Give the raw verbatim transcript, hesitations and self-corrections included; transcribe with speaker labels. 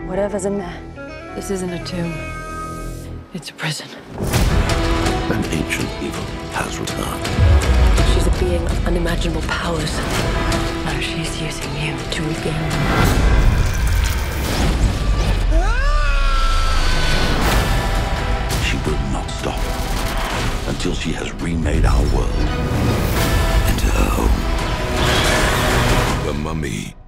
Speaker 1: Whatever's in there.
Speaker 2: This isn't a tomb. It's a prison.
Speaker 3: An ancient evil has returned.
Speaker 2: She's a being of unimaginable powers. Now she's using you to regain them.
Speaker 3: She will not stop until she has remade our world into her home. The Mummy.